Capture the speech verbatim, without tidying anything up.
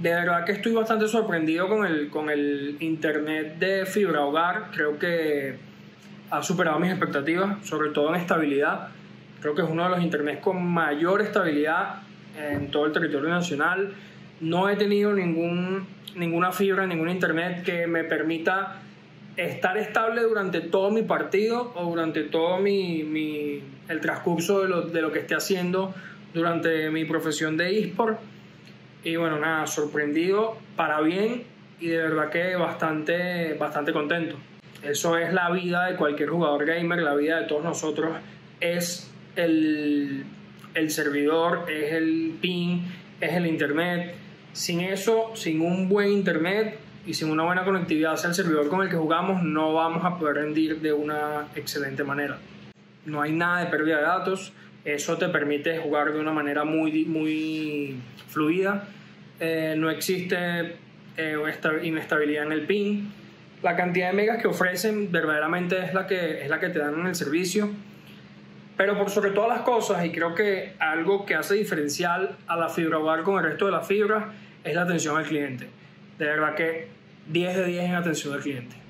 de verdad que estoy bastante sorprendido con el, con el internet de fibra hogar. Creo que ha superado mis expectativas, sobre todo en estabilidad. Creo que es uno de los internets con mayor estabilidad en todo el territorio nacional. No he tenido ningún, ninguna fibra, ningún internet que me permita estar estable durante todo mi partido o durante todo mi, mi, el transcurso de lo, de lo que esté haciendo durante mi profesión de eSport. Y bueno, nada, sorprendido para bien y de verdad que bastante, bastante contento. Eso es la vida de cualquier jugador gamer, la vida de todos nosotros es el, el servidor, es el ping, es el internet. Sin eso, sin un buen internet y sin una buena conectividad hacia el servidor con el que jugamos, no vamos a poder rendir de una excelente manera. No hay nada de pérdida de datos, eso te permite jugar de una manera muy, muy fluida. Eh, no existe eh, inestabilidad en el ping. La cantidad de megas que ofrecen verdaderamente es la que, es la que te dan en el servicio. Pero por sobre todas las cosas, y creo que algo que hace diferencial a la fibra hogar con el resto de las fibras, es la atención al cliente. De verdad que diez de diez en atención al cliente.